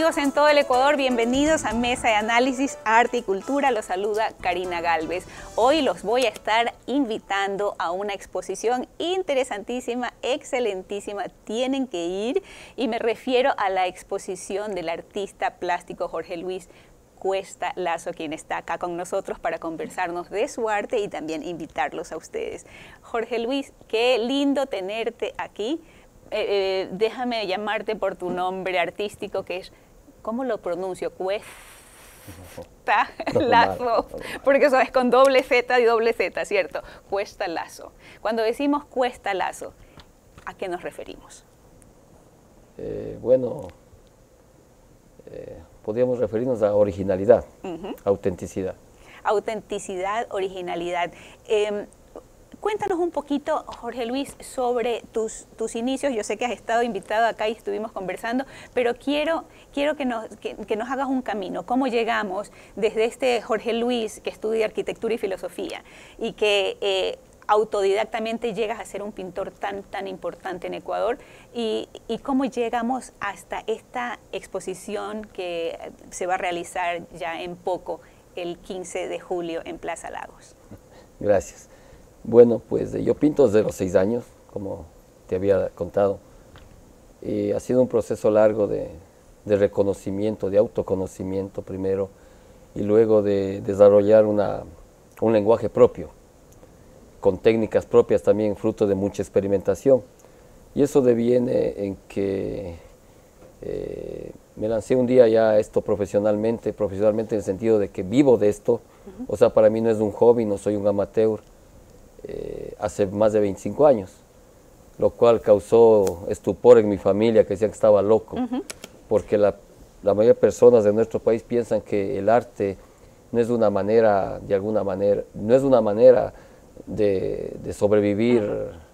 amigos en todo el Ecuador, bienvenidos a Mesa de Análisis, Arte y Cultura. Los saluda Karina Galvez. Hoy los voy a estar invitando a una exposición interesantísima, excelentísima. Tienen que ir, y me refiero a la exposición del artista plástico Jorge Luis Cuesta Lazo, quien está acá con nosotros para conversarnos de su arte y también invitarlos a ustedes. Jorge Luis, qué lindo tenerte aquí. Déjame llamarte por tu nombre artístico, que es, ¿cómo lo pronuncio? Cuesta Lazo, porque eso es con doble Z y doble Z, ¿cierto? Cuesta Lazo. Cuando decimos Cuesta Lazo, ¿a qué nos referimos? Podríamos referirnos a originalidad, autenticidad. Autenticidad, originalidad. Cuéntanos un poquito, Jorge Luis, sobre tus inicios. Yo sé que has estado invitado acá y estuvimos conversando, pero quiero que nos hagas un camino. ¿Cómo llegamos desde este Jorge Luis que estudia arquitectura y filosofía y que autodidactamente llegas a ser un pintor tan importante en Ecuador? Y cómo llegamos hasta esta exposición que se va a realizar ya en poco, el 15 de julio en Plaza Lagos? Gracias. Bueno, pues yo pinto desde los 6 años, como te había contado. Ha sido un proceso largo de reconocimiento, de autoconocimiento primero, y luego de desarrollar un lenguaje propio, con técnicas propias también, fruto de mucha experimentación. Y eso deviene en que me lancé un día ya a esto profesionalmente en el sentido de que vivo de esto. O sea, para mí no es un hobby, no soy un amateur. Hace más de 25 años, lo cual causó estupor en mi familia, que decían que estaba loco, porque la mayoría de personas de nuestro país piensan que el arte no es una manera, de alguna manera, no es una manera de sobrevivir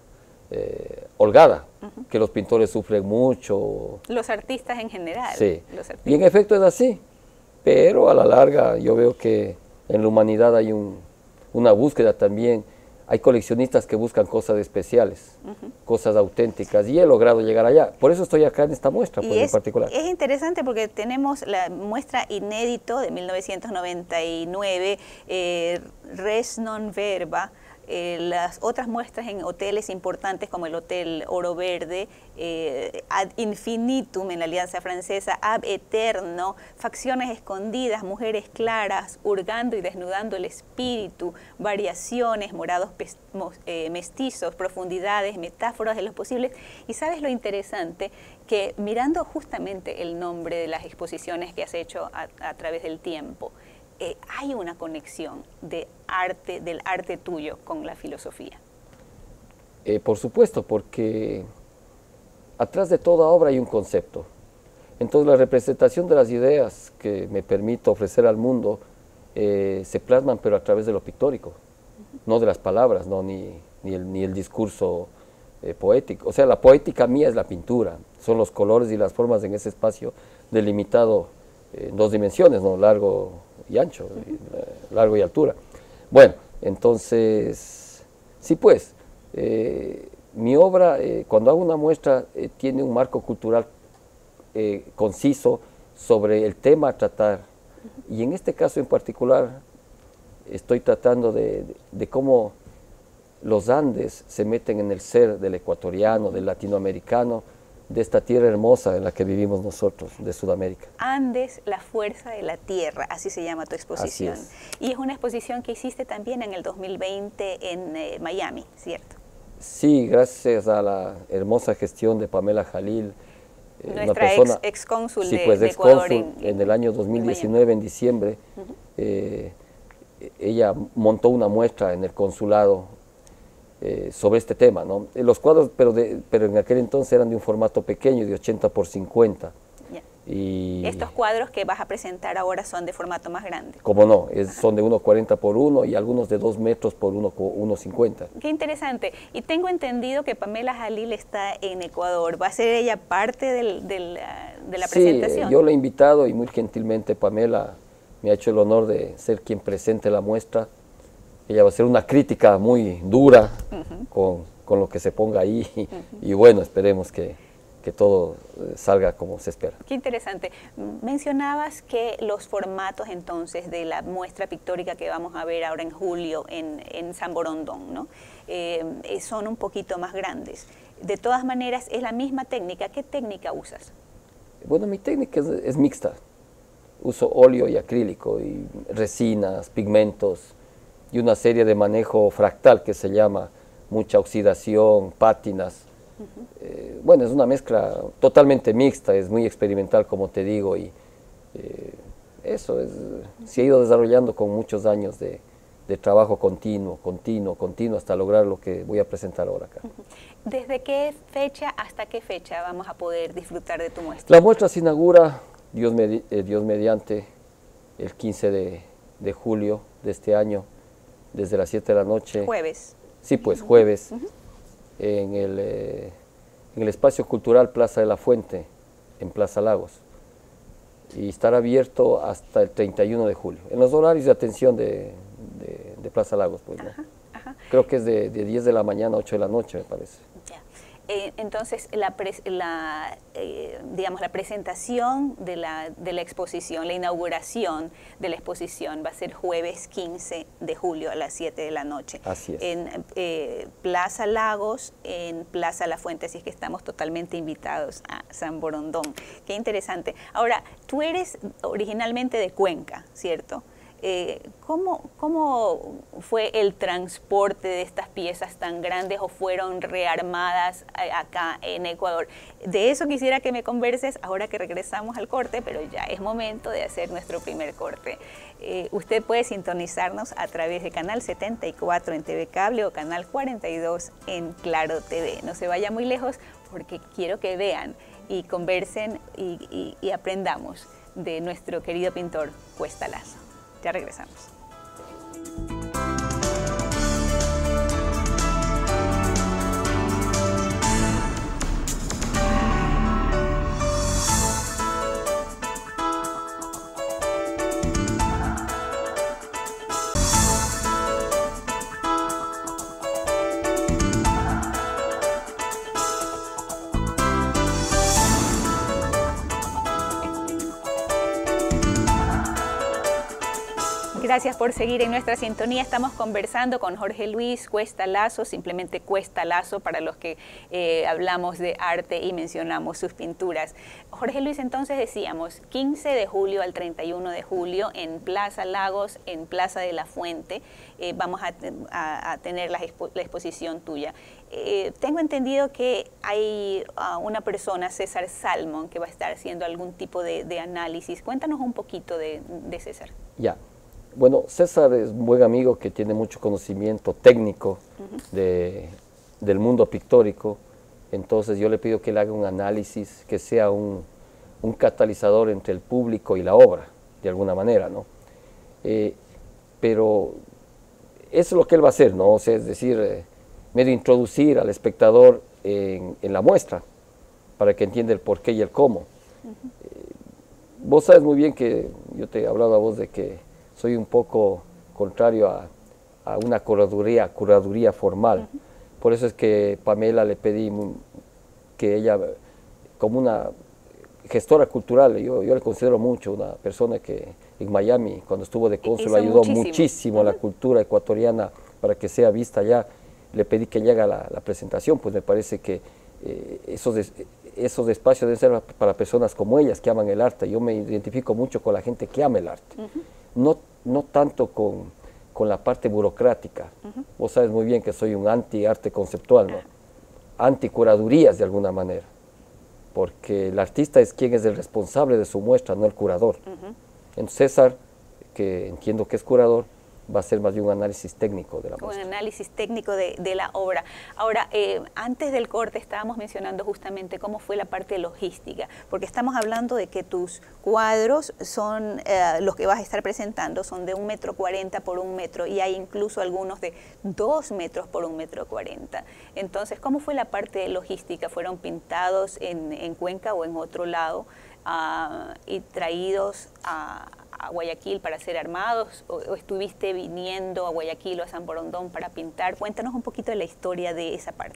holgada, que los pintores sufren mucho. Los artistas en general. Sí, y en efecto es así, pero a la larga yo veo que en la humanidad hay una búsqueda también. Hay coleccionistas que buscan cosas especiales, cosas auténticas, y he logrado llegar allá. Por eso estoy acá en esta muestra, pues, en particular. Es interesante porque tenemos la muestra inédito de 1999, Res non verba. Las otras muestras en hoteles importantes como el Hotel Oro Verde, Ad Infinitum en la Alianza Francesa, Ab Eterno, Facciones Escondidas, Mujeres Claras, Hurgando y Desnudando el Espíritu, Variaciones, Morados Mestizos, Profundidades, Metáforas de los Posibles. Y sabes lo interesante, que mirando justamente el nombre de las exposiciones que has hecho a través del tiempo, hay una conexión del arte tuyo con la filosofía. Por supuesto, porque atrás de toda obra hay un concepto. Entonces la representación de las ideas que me permito ofrecer al mundo se plasman, pero a través de lo pictórico, no de las palabras, no, ni el discurso poético. O sea, la poética mía es la pintura, son los colores y las formas en ese espacio delimitado en 2 dimensiones, ¿no? Largo y ancho, largo y altura. Bueno, entonces, sí, pues, mi obra, cuando hago una muestra, tiene un marco cultural conciso sobre el tema a tratar, y en este caso en particular estoy tratando de cómo los Andes se meten en el ser del ecuatoriano, del latinoamericano, de esta tierra hermosa en la que vivimos nosotros, de Sudamérica. Andes, la fuerza de la tierra, así se llama tu exposición. Así es. Y es una exposición que hiciste también en el 2020 en Miami, ¿cierto? Sí, gracias a la hermosa gestión de Pamela Jalil, nuestra ex-cónsul sí, pues, de Ecuador en el año 2019, en diciembre. Ella montó una muestra en el consulado sobre este tema, ¿no? Los cuadros, pero en aquel entonces eran de un formato pequeño, de 80 por 50. Y estos cuadros que vas a presentar ahora son de formato más grande. Como no, son de 1,40 por 1 y algunos de 2 metros por 1,50. Qué interesante. Y tengo entendido que Pamela Jalil está en Ecuador. ¿Va a ser ella parte de la presentación? Sí, yo la he invitado y muy gentilmente Pamela me ha hecho el honor de ser quien presente la muestra. Ella va a hacer una crítica muy dura con lo que se ponga ahí y bueno, esperemos que que todo salga como se espera. Qué interesante. Mencionabas que los formatos entonces de la muestra pictórica que vamos a ver ahora en julio en San Borondón, ¿no? Son un poquito más grandes. De todas maneras, es la misma técnica. ¿Qué técnica usas? Bueno, mi técnica es mixta. Uso óleo y acrílico, y resinas, pigmentos, y una serie de manejo fractal que se llama, mucha oxidación, pátinas. Bueno, es una mezcla totalmente mixta, es muy experimental, como te digo, y eso se ha ido desarrollando con muchos años de trabajo continuo, hasta lograr lo que voy a presentar ahora acá. ¿Desde qué fecha hasta qué fecha vamos a poder disfrutar de tu muestra? La muestra se inaugura, Dios mediante, el 15 de julio de este año, desde las 7 de la noche. Jueves. Sí, pues jueves. En el Espacio Cultural Plaza de la Fuente, en Plaza Lagos, y estará abierto hasta el 31 de julio, en los horarios de atención de Plaza Lagos, pues, ¿no? Creo que es de 10 de la mañana a 8 de la noche, me parece. Ya. Entonces, digamos, la presentación de la exposición, la inauguración de la exposición va a ser jueves 15 de julio a las 7 de la noche. Así es. En Plaza Lagos, en Plaza La Fuente, así es que estamos totalmente invitados a San Borondón. Qué interesante. Ahora, tú eres originalmente de Cuenca, ¿cierto? ¿Cómo fue el transporte de estas piezas tan grandes o fueron rearmadas acá en Ecuador? De eso quisiera que me converses ahora que regresamos al corte, pero ya es momento de hacer nuestro primer corte. Usted puede sintonizarnos a través de Canal 74 en TV Cable o Canal 42 en Claro TV. No se vaya muy lejos porque quiero que vean y conversen y aprendamos de nuestro querido pintor Cuesta Lazo. Ya regresamos. Gracias por seguir en nuestra sintonía. Estamos conversando con Jorge Luis Cuesta Lazo, simplemente Cuesta Lazo para los que hablamos de arte y mencionamos sus pinturas. Jorge Luis, entonces decíamos 15 de julio al 31 de julio en Plaza Lagos, en Plaza de la Fuente, vamos a tener la exposición tuya. Tengo entendido que hay una persona, César Salmon, que va a estar haciendo algún tipo de análisis. Cuéntanos un poquito de César. Ya. Bueno, César es un buen amigo que tiene mucho conocimiento técnico del mundo pictórico, entonces yo le pido que él haga un análisis que sea un catalizador entre el público y la obra, de alguna manera, ¿no? Pero eso es lo que él va a hacer, ¿no? O sea, es decir, medio introducir al espectador en la muestra, para que entienda el por qué y el cómo. Vos sabes muy bien que yo te he hablado a vos de que soy un poco contrario a una curaduría formal. Por eso es que Pamela le pedí que ella, como una gestora cultural, yo le considero mucho, una persona que en Miami, cuando estuvo de cónsul, ayudó muchísimo a la cultura ecuatoriana para que sea vista allá. Le pedí que llegue a la presentación, pues me parece que esos espacios deben ser para personas como ellas, que aman el arte. Yo me identifico mucho con la gente que ama el arte. No tanto con la parte burocrática. Vos sabes muy bien que soy un anti-arte conceptual, ¿no? Anti-curadurías de alguna manera, porque el artista es quien es el responsable de su muestra, no el curador. Entonces César, que entiendo que es curador, va a ser más bien un análisis técnico de la muestra. Un análisis técnico de la obra. Ahora, antes del corte estábamos mencionando justamente cómo fue la parte logística, porque estamos hablando de que tus cuadros son, los que vas a estar presentando, son de 1,40 m por 1 metro, y hay incluso algunos de 2 metros por 1,40 m. Entonces, ¿cómo fue la parte logística? ¿Fueron pintados en Cuenca o en otro lado y traídos a Guayaquil para ser armados, o estuviste viniendo a Guayaquil o a San Borondón para pintar? Cuéntanos un poquito de la historia de esa parte.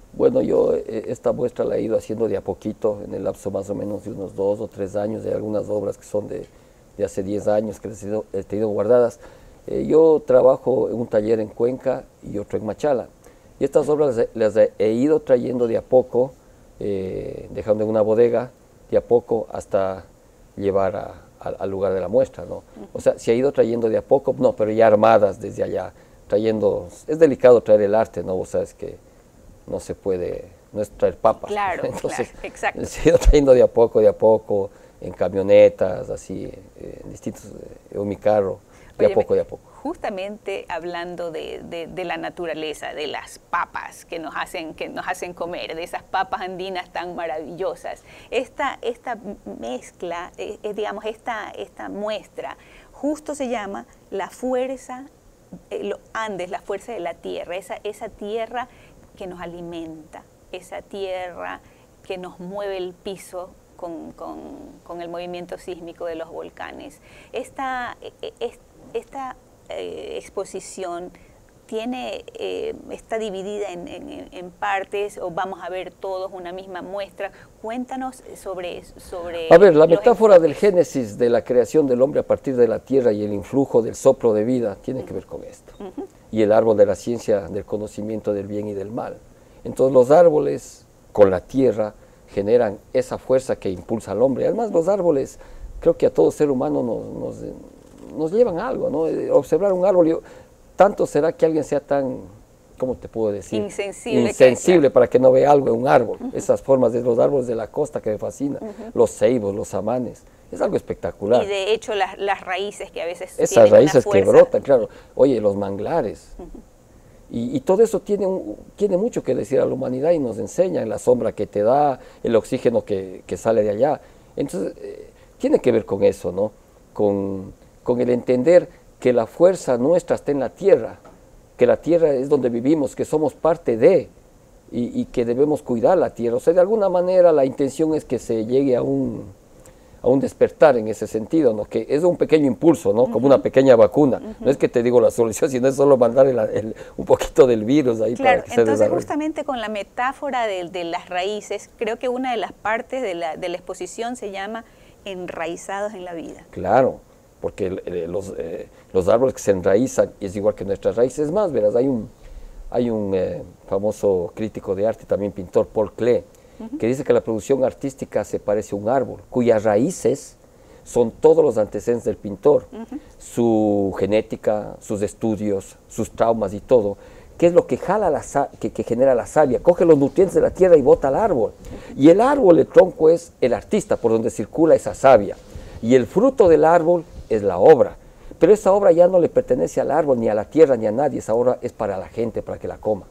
Bueno, yo esta muestra la he ido haciendo de a poquito, en el lapso más o menos de unos 2 o 3 años, de algunas obras que son de hace 10 años que las he tenido guardadas. Yo trabajo en un taller en Cuenca y otro en Machala. Y estas obras las he ido trayendo de a poco, dejando en una bodega, de a poco hasta llevar al lugar de la muestra, ¿no? O sea, se ha ido trayendo de a poco, no, pero ya armadas desde allá, trayendo, es delicado traer el arte, ¿no? Vos sabes que no se puede, no es traer papas. Claro, entonces, claro, exacto. se ha ido trayendo de a poco, en camionetas, así, en distintos, en mi carro, de a poco, de a poco. Justamente hablando de la naturaleza, de las papas que nos hacen comer, de esas papas andinas tan maravillosas, esta mezcla, digamos, esta muestra, justo se llama la fuerza, los Andes, la fuerza de la tierra, esa tierra que nos alimenta, esa tierra que nos mueve el piso con el movimiento sísmico de los volcanes. Esta exposición está dividida en partes, o vamos a ver todos una misma muestra. Cuéntanos sobre A ver, la metáfora del génesis de la creación del hombre a partir de la tierra y el influjo del soplo de vida tiene que ver con esto. Y el árbol de la ciencia del conocimiento del bien y del mal. Entonces los árboles con la tierra generan esa fuerza que impulsa al hombre. Además los árboles, creo que a todo ser humano nos llevan a algo, ¿no? Observar un árbol, tanto será que alguien sea tan, ¿cómo te puedo decir? Insensible para que no vea algo en un árbol. Esas formas de los árboles de la costa que me fascinan, los ceibos, los samanes, es algo espectacular. Y de hecho las raíces que a veces esas raíces que brotan, claro. Oye, los manglares. Y todo eso tiene mucho que decir a la humanidad y nos enseña la sombra que te da, el oxígeno que sale de allá. Entonces, tiene que ver con eso, ¿no? Con el entender que la fuerza nuestra está en la tierra, que la tierra es donde vivimos, que somos parte de, y que debemos cuidar la tierra. O sea, de alguna manera la intención es que se llegue a un despertar en ese sentido, ¿no? Que es un pequeño impulso, ¿no? Como una pequeña vacuna. No es que te digo la solución, sino es solo mandar un poquito del virus ahí, claro, para que se desarrolle. Entonces justamente con la metáfora de las raíces, creo que una de las partes de la exposición se llama enraizados en la vida. Claro, porque los árboles que se enraizan es igual que nuestras raíces. Es más, verás, hay un famoso crítico de arte, también pintor, Paul Klee, que dice que la producción artística se parece a un árbol, cuyas raíces son todos los antecedentes del pintor, su genética, sus estudios, sus traumas y todo, que es lo que jala que genera la savia, coge los nutrientes de la tierra y bota al árbol. Y el árbol, el tronco, es el artista por donde circula esa savia. Y el fruto del árbol es la obra. Pero esa obra ya no le pertenece al árbol, ni a la tierra, ni a nadie. Esa obra es para la gente, para que la coma.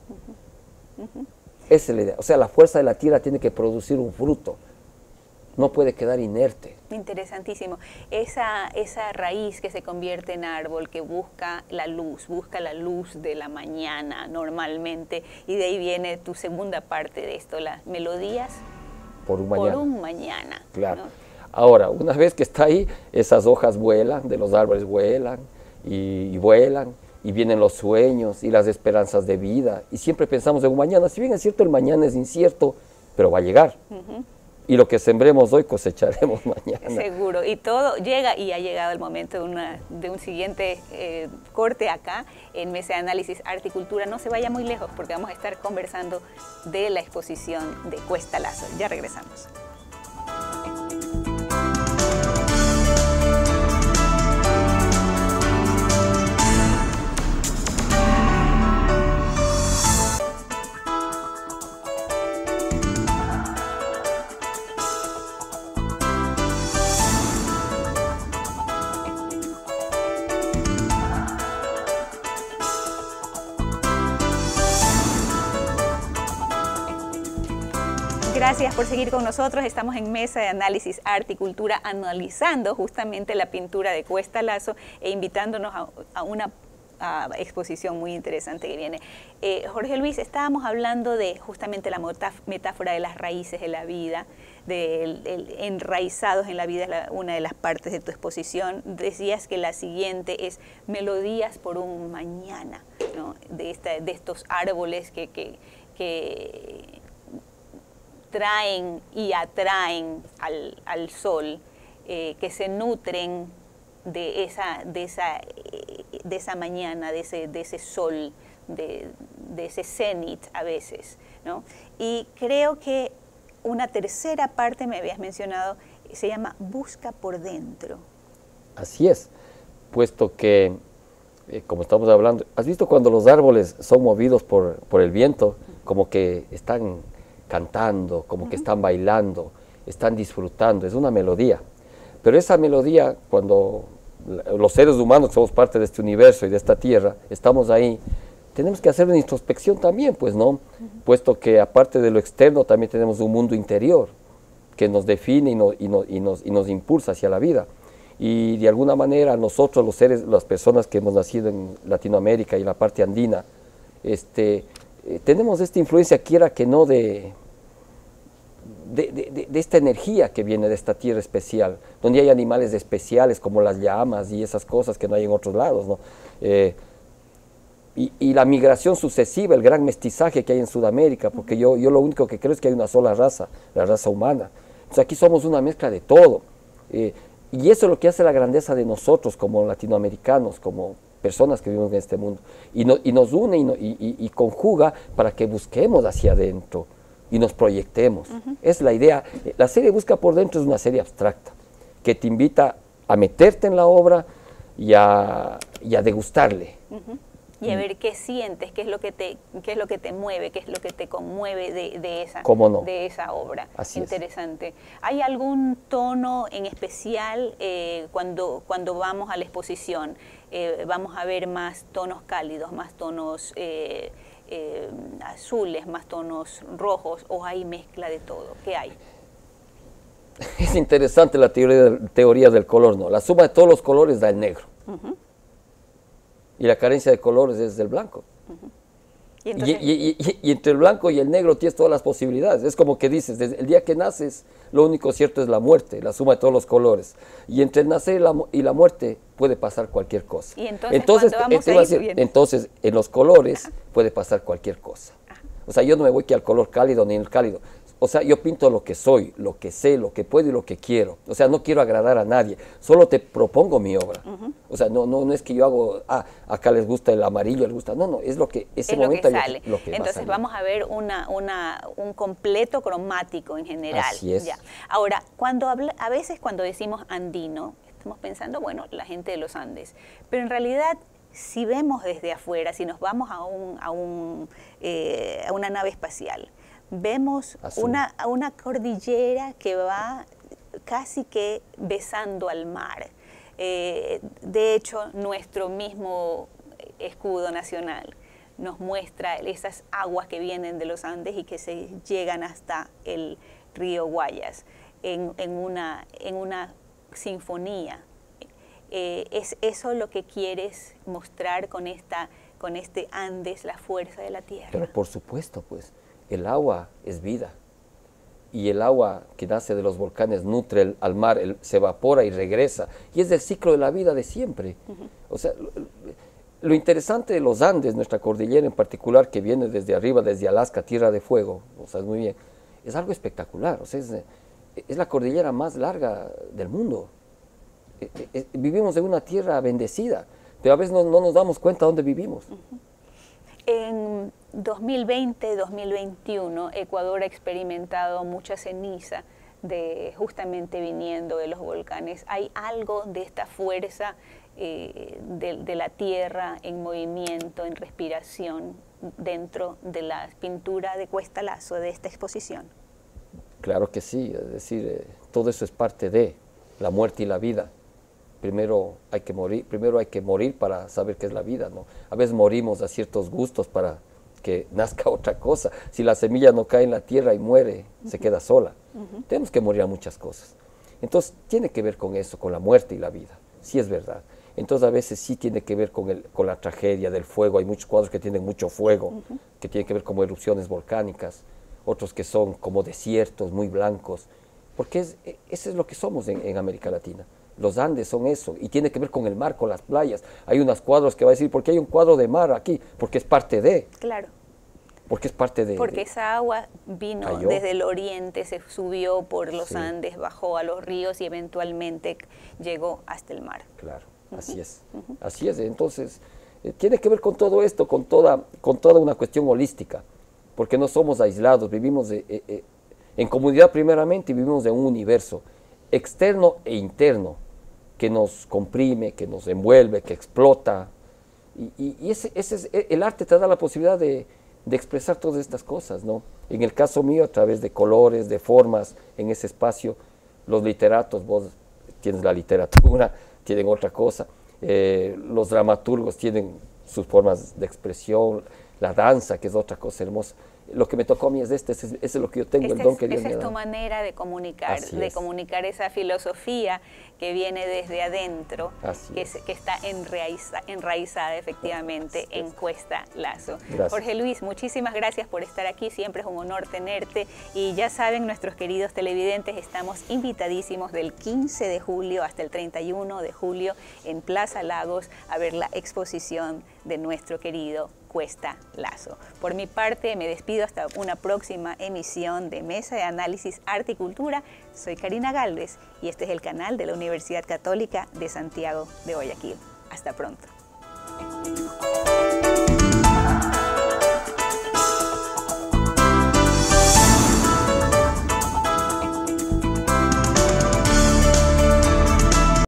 Esa es la idea. O sea, la fuerza de la tierra tiene que producir un fruto. No puede quedar inerte. Interesantísimo. Esa raíz que se convierte en árbol, que busca la luz de la mañana normalmente, y de ahí viene tu segunda parte de esto, las melodías por un mañana. Por un mañana. Claro. ¿No? Ahora, una vez que está ahí, esas hojas vuelan, de los árboles vuelan, y vienen los sueños y las esperanzas de vida, y siempre pensamos en un mañana. Si bien es cierto, el mañana es incierto, pero va a llegar. Y lo que sembremos hoy cosecharemos mañana. Seguro, y todo llega, y ha llegado el momento de un siguiente corte acá en Mesa de Análisis Arte y Cultura. No se vaya muy lejos porque vamos a estar conversando de la exposición de Cuesta Lazo. Ya regresamos. Gracias por seguir con nosotros. Estamos en Mesa de Análisis Arte y Cultura, analizando justamente la pintura de Cuesta Lazo e invitándonos a una exposición muy interesante que viene. Jorge Luis, estábamos hablando de justamente la metáfora de las raíces de la vida, enraizados en la vida, es una de las partes de tu exposición. Decías que la siguiente es melodías por un mañana, ¿no? de estos árboles que que traen y atraen al sol, que se nutren de esa mañana, de ese sol, de ese cenit a veces, ¿no? Y creo que una tercera parte, me habías mencionado, se llama busca por dentro. Así es, puesto que, como estamos hablando, ¿has visto cuando los árboles son movidos por el viento? Como que están cantando, como que están bailando, están disfrutando, es una melodía. Pero esa melodía, cuando los seres humanos que somos parte de este universo y de esta tierra, estamos ahí, tenemos que hacer una introspección también, pues, ¿no? Puesto que aparte de lo externo también tenemos un mundo interior que nos define y nos impulsa hacia la vida. Y de alguna manera nosotros, los seres, las personas que hemos nacido en Latinoamérica y la parte andina, tenemos esta influencia, quiera que no, de esta energía que viene de esta tierra especial, donde hay animales especiales como las llamas y esas cosas que no hay en otros lados, ¿no? Y la migración sucesiva, el gran mestizaje que hay en Sudamérica, porque yo lo único que creo es que hay una sola raza, la raza humana. Entonces aquí somos una mezcla de todo. Y eso es lo que hace la grandeza de nosotros como latinoamericanos, como personas que vivimos en este mundo. Y nos une y conjuga para que busquemos hacia adentro y nos proyectemos. Es la idea. La serie Busca por Dentro es una serie abstracta que te invita a meterte en la obra y a degustarle. Y a ver qué sientes, qué es lo que te mueve, qué es lo que te conmueve de esa obra. Así interesante. ¿Hay algún tono en especial cuando vamos a la exposición? ¿Vamos a ver más tonos cálidos, más tonos azules, más tonos rojos, o hay mezcla de todo? ¿Qué hay? Es interesante la teoría del color, ¿no? La suma de todos los colores da el negro. Y la carencia de colores es el blanco. Y entre el blanco y el negro tienes todas las posibilidades. Es como que dices, desde el día que naces, lo único cierto es la muerte, la suma de todos los colores. Y entre el nacer y la muerte puede pasar cualquier cosa. Y entonces en los colores puede pasar cualquier cosa. O sea, yo no me voy que al color cálido ni el cálido. O sea, yo pinto lo que soy, lo que sé, lo que puedo y lo que quiero. O sea, no quiero agradar a nadie, solo te propongo mi obra. O sea, no es que yo hago, acá les gusta el amarillo, les gusta, no, es lo que ese momento lo que sale. Entonces vamos a ver un completo cromático en general. Así es. Ya. Ahora, a veces cuando decimos andino, estamos pensando, bueno, la gente de los Andes, pero en realidad, si vemos desde afuera, si nos vamos a una nave espacial, vemos una cordillera que va casi que besando al mar. De hecho, nuestro mismo escudo nacional nos muestra esas aguas que vienen de los Andes y que se llegan hasta el río Guayas en una sinfonía. ¿Es eso lo que quieres mostrar con este Andes, la fuerza de la tierra? Pero por supuesto, pues. El agua es vida, y el agua que nace de los volcanes nutre al mar, se evapora y regresa, y es el ciclo de la vida de siempre. O sea, lo interesante de los Andes, nuestra cordillera en particular, que viene desde arriba, desde Alaska, Tierra de Fuego, o sea, muy bien, es algo espectacular. O sea, es la cordillera más larga del mundo. Vivimos en una tierra bendecida, pero a veces no nos damos cuenta dónde vivimos. En 2020-2021, Ecuador ha experimentado mucha ceniza justamente viniendo de los volcanes. ¿Hay algo de esta fuerza de la tierra en movimiento, en respiración, dentro de la pintura de Cuesta Lazo, de esta exposición? Claro que sí, es decir, todo eso es parte de la muerte y la vida. Primero hay que morir para saber qué es la vida, ¿no? A veces morimos a ciertos gustos para que nazca otra cosa. Si la semilla no cae en la tierra y muere, se queda sola. Tenemos que morir a muchas cosas. Entonces, tiene que ver con eso, con la muerte y la vida. Sí es verdad. Entonces, a veces sí tiene que ver con la tragedia del fuego. Hay muchos cuadros que tienen mucho fuego, que tienen que ver como erupciones volcánicas. Otros que son como desiertos, muy blancos. Porque eso es lo que somos en América Latina. Los Andes son eso, y tiene que ver con el mar, con las playas. Hay unos cuadros que va a decir, ¿por qué hay un cuadro de mar aquí? Porque es parte de. Claro. porque es parte de... Porque esa agua vino cayó desde el oriente, se subió por los Sí. Andes, bajó a los ríos y eventualmente llegó hasta el mar. Claro, así es. Así es. Entonces, tiene que ver con todo esto, con toda una cuestión holística, porque no somos aislados, vivimos en comunidad primeramente y vivimos en un universo externo e interno que nos comprime, que nos envuelve, que explota. Y ese es, el arte te da la posibilidad de expresar todas estas cosas, ¿no? En el caso mío, a través de colores, de formas, en ese espacio, los literatos, vos tienes la literatura, tienen otra cosa, los dramaturgos tienen sus formas de expresión, la danza, que es otra cosa hermosa. Lo que me tocó a mí es ese es lo que yo tengo, el don que Dios me ha Esa es tu dado. manera de comunicar esa filosofía que viene desde adentro, que está enraizada efectivamente en Cuesta Lazo. Gracias. Jorge Luis, muchísimas gracias por estar aquí, siempre es un honor tenerte y ya saben nuestros queridos televidentes, estamos invitadísimos del 15 de julio hasta el 31 de julio en Plaza Lagos a ver la exposición de nuestro querido Cuesta Lazo. Por mi parte me despido hasta una próxima emisión de Mesa de Análisis Arte y Cultura. Soy Karina Gálvez y este es el canal de la Universidad Católica de Santiago de Guayaquil. Hasta pronto.